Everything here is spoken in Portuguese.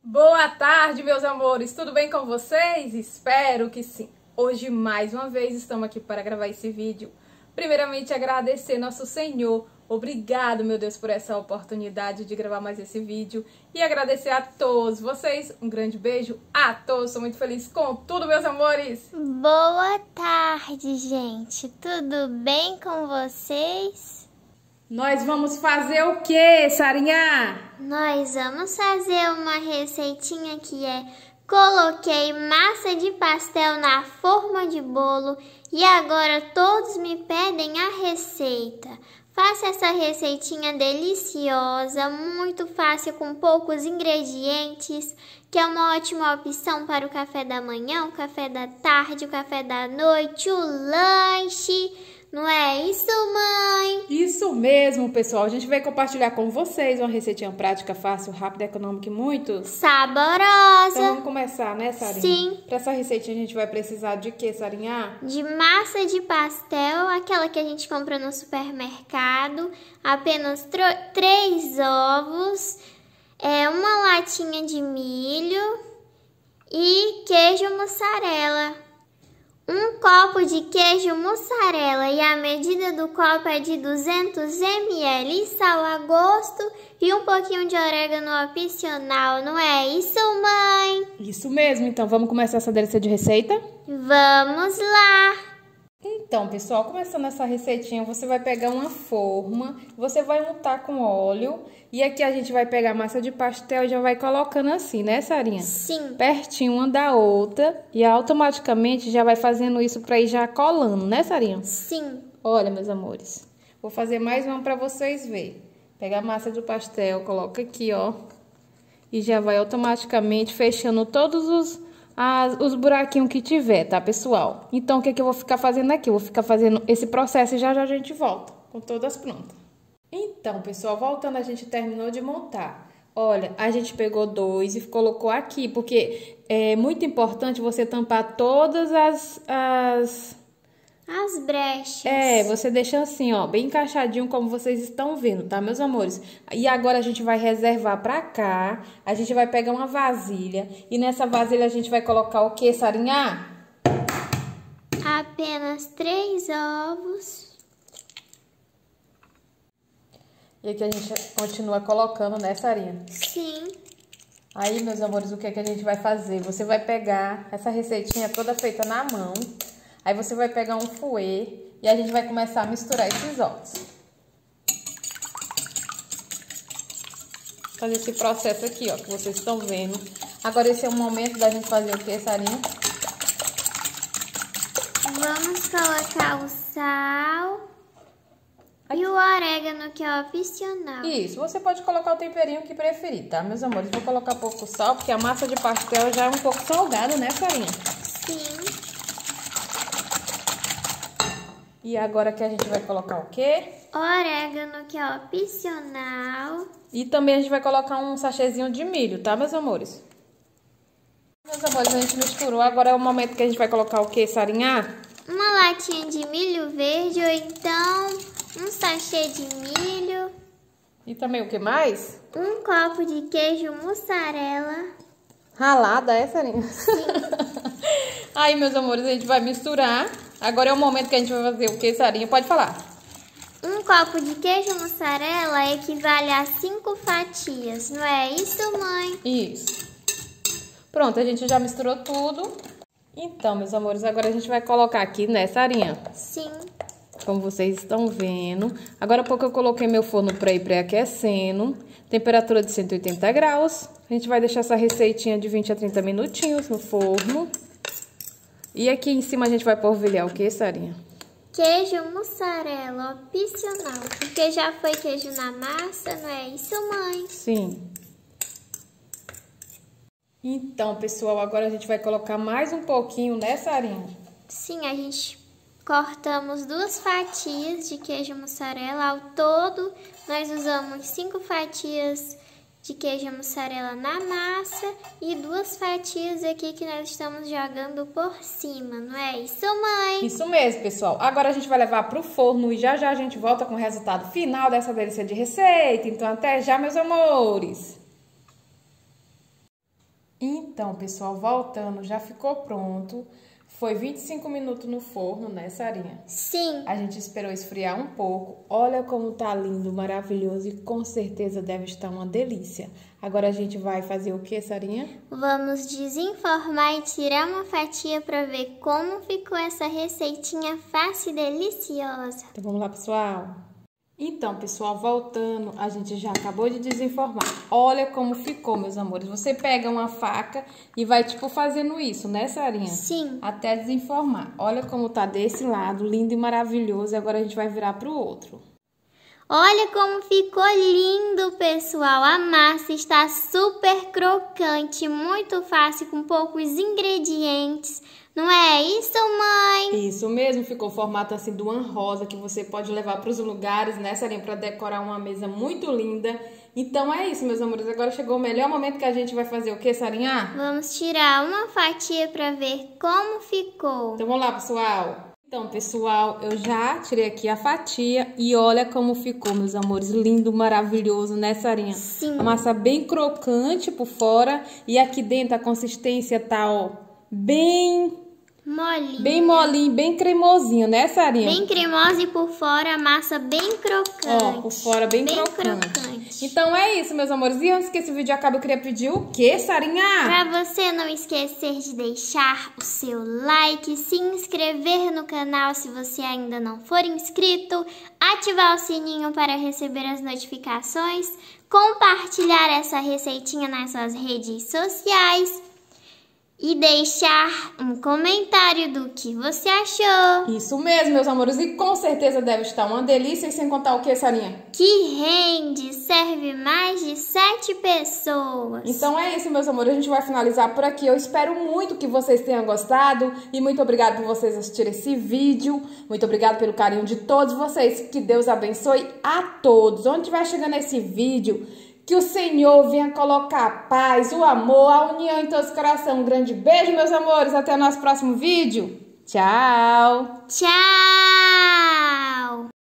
Boa tarde, meus amores! Tudo bem com vocês? Espero que sim! Hoje, mais uma vez, estamos aqui para gravar esse vídeo. Primeiramente, agradecer nosso Senhor. Obrigado, meu Deus, por essa oportunidade de gravar mais esse vídeo. E agradecer a todos vocês. Um grande beijo a todos. Sou muito feliz com tudo, meus amores! Boa tarde, gente! Tudo bem com vocês? Nós vamos fazer o quê, Sarinha? Nós vamos fazer uma receitinha que coloquei massa de pastel na forma de bolo e agora todos me pedem a receita. Faça essa receitinha deliciosa, muito fácil, com poucos ingredientes, que é uma ótima opção para o café da manhã, o café da tarde, o café da noite, o lanche. Não é isso, mãe? Isso mesmo, pessoal. A gente vai compartilhar com vocês uma receitinha prática, fácil, rápida, econômica e muito saborosa. Então vamos começar, né, Sarinha? Sim. Para essa receitinha a gente vai precisar de quê, Sarinha? De massa de pastel, aquela que a gente compra no supermercado. Apenas 3 ovos, uma latinha de milho e queijo mussarela. 1 copo de queijo mussarela e a medida do copo é de 200 ml, sal a gosto e um pouquinho de orégano opcional, não é isso, mãe? Isso mesmo, então vamos começar essa delícia de receita? Vamos lá! Então, pessoal, começando essa receitinha, você vai pegar uma forma, você vai untar com óleo e aqui a gente vai pegar a massa de pastel e já vai colocando assim, né, Sarinha? Sim. Pertinho uma da outra e automaticamente já vai fazendo isso pra ir já colando, né, Sarinha? Sim. Olha, meus amores, vou fazer mais uma pra vocês verem. Pega a massa do pastel, coloca aqui, ó, e já vai automaticamente fechando todos os buraquinhos que tiver, tá, pessoal? Então, o que que eu vou ficar fazendo aqui? Eu vou ficar fazendo esse processo e já já a gente volta com todas prontas. Então, pessoal, voltando, a gente terminou de montar. Olha, a gente pegou 2 e colocou aqui, porque é muito importante você tampar todas as brechas. Você deixa assim, ó, bem encaixadinho, como vocês estão vendo, tá, meus amores? E agora a gente vai reservar pra cá, a gente vai pegar uma vasilha, e nessa vasilha a gente vai colocar o que, Sarinha? Apenas 3 ovos. E aqui a gente continua colocando, né, Sarinha? Sim. Aí, meus amores, o que é que a gente vai fazer? Você vai pegar essa receitinha toda feita na mão. Aí você vai pegar um fouet e a gente vai começar a misturar esses ovos. Fazer esse processo aqui, ó, que vocês estão vendo. Agora esse é o momento da gente fazer o que, Sarinha? Vamos colocar o sal e o orégano, que é opcional. Isso, você pode colocar o temperinho que preferir, tá, meus amores? Vou colocar pouco sal, porque a massa de pastel já é um pouco salgada, né, Sarinha? Sim. E agora que a gente vai colocar o quê? Orégano, que é opcional. E também a gente vai colocar um sachêzinho de milho, tá, meus amores? Meus amores, a gente misturou. Agora é o momento que a gente vai colocar o quê, Sarinha? Uma latinha de milho verde ou então um sachê de milho. E também o que mais? 1 copo de queijo mussarela. Ralada, Sarinha? Sim. Aí, meus amores, a gente vai misturar. Agora é o momento que a gente vai fazer o que, Sarinha? Pode falar. 1 copo de queijo mussarela equivale a 5 fatias, não é isso, mãe? Isso. Pronto, a gente já misturou tudo. Então, meus amores, agora a gente vai colocar aqui, né, Sarinha? Sim. Como vocês estão vendo. Agora há pouco eu coloquei meu forno para ir pré-aquecendo. Temperatura de 180 graus. A gente vai deixar essa receitinha de 20 a 30 minutinhos no forno. E aqui em cima a gente vai polvilhar o que, Sarinha? Queijo mussarela opcional, porque já foi queijo na massa, não é isso, mãe? Sim. Então, pessoal, agora a gente vai colocar mais um pouquinho, né, Sarinha? Sim, a gente cortamos 2 fatias de queijo mussarela. Ao todo, nós usamos 5 fatias de queijo mussarela na massa e 2 fatias aqui que nós estamos jogando por cima, não é isso, mãe? Isso mesmo, pessoal. Agora a gente vai levar pro forno e já já a gente volta com o resultado final dessa delícia de receita. Então até já, meus amores! Então, pessoal, voltando, já ficou pronto. Foi 25 minutos no forno, né, Sarinha? Sim. A gente esperou esfriar um pouco. Olha como tá lindo, maravilhoso e com certeza deve estar uma delícia. Agora a gente vai fazer o que, Sarinha? Vamos desenformar e tirar uma fatia para ver como ficou essa receitinha fácil e deliciosa. Então vamos lá, pessoal. Então, pessoal, voltando, a gente já acabou de desenformar. Olha como ficou, meus amores. Você pega uma faca e vai, tipo, fazendo isso, né, Sarinha? Sim. Até desenformar. Olha como tá desse lado, lindo e maravilhoso. E agora a gente vai virar pro outro. Olha como ficou lindo, pessoal. A massa está super crocante, muito fácil, com poucos ingredientes. Não é isso, mãe? Isso mesmo, ficou o formato assim de uma rosa que você pode levar para os lugares, né, Sarinha? Para decorar uma mesa muito linda. Então é isso, meus amores. Agora chegou o melhor momento que a gente vai fazer o quê, Sarinha? Vamos tirar uma fatia para ver como ficou. Então vamos lá, pessoal. Então, pessoal, eu já tirei aqui a fatia e olha como ficou, meus amores. Lindo, maravilhoso, né, Sarinha? Sim. A massa bem crocante por fora e aqui dentro a consistência tá, ó, bem molinho, bem cremosinho, né, Sarinha? Bem cremosa e por fora a massa bem crocante. Ó, por fora bem crocante. Então é isso, meus amores. E antes que esse vídeo acabe, eu queria pedir o quê, Sarinha? Pra você não esquecer de deixar o seu like, se inscrever no canal se você ainda não for inscrito, ativar o sininho para receber as notificações, compartilhar essa receitinha nas suas redes sociais e deixar um comentário do que você achou. Isso mesmo, meus amores. E com certeza deve estar uma delícia. E sem contar o que, Sarinha? Que rende, serve mais de 7 pessoas. Então é isso, meus amores. A gente vai finalizar por aqui. Eu espero muito que vocês tenham gostado. E muito obrigada por vocês assistirem esse vídeo. Muito obrigada pelo carinho de todos vocês. Que Deus abençoe a todos. Onde estiver chegando esse vídeo, que o Senhor venha colocar a paz, o amor, a união em todos os corações. Um grande beijo, meus amores. Até o nosso próximo vídeo. Tchau! Tchau!